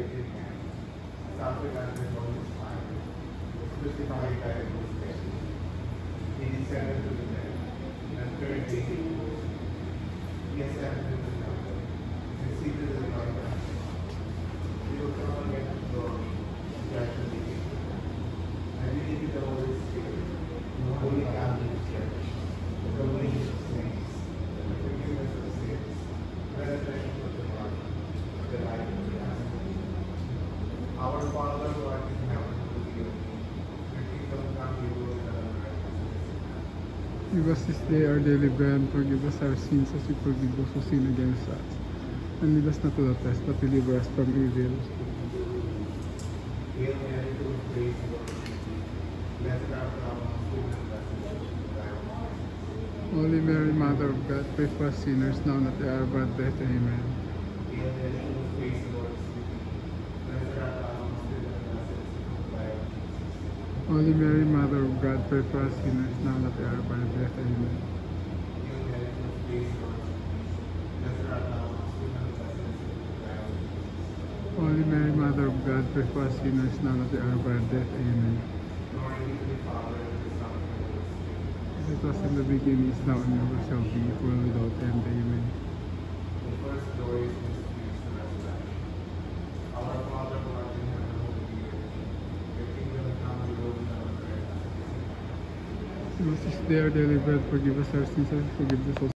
wicked man. Suffered under Moses' fire, was crucified by the Most. He descended to the dead, and third day he rose. He ascended into the heaven, and seated at the right hand. He will come again to glory, to judge the wicked. I believe in the Holy Spirit, in the Holy Catholic Church, the communion of saints, the forgiveness of sins, resurrection of the body, the life of the afterlife. Our Father who art in heaven, hallowed be your name. Your kingdom come, your will be done on earth as it is in heaven. Give us this day our daily bread, and forgive us our sins as we forgive those who sin against us. And lead us not to the test, but deliver us from evil. Hail Mary, full of grace, the Lord is with thee. Blessed art thou amongst women, and blessed is the fruit of thy womb, Jesus. Holy Mary, Mother of God, pray for us sinners now and at the hour of our death. Amen. Hail Mary, full of grace, the Lord is with thee. Blessed art thou amongst women, and blessed is the fruit of thy womb, Jesus. Holy Mary, Mother of God, pray for us sinners now and at the hour of our death. Amen. Hail Mary, full of grace, the Lord is with thee. Blessed art thou amongst women, and blessed is the fruit of thy womb, Jesus. Holy Mary, Mother of God, pray for us sinners now and at the hour of our death. Amen. Glory be to the Father, and to the Son, and to the Holy Spirit. As it was in the beginning, is now, and ever shall be, world without end. Amen. The first glorious mystery is the resurrection. Our Father who art in heaven, hallowed be your name. Your kingdom come, your will be done on earth as it is in heaven. Give us this day our daily bread, forgive us our sins as we forgive those who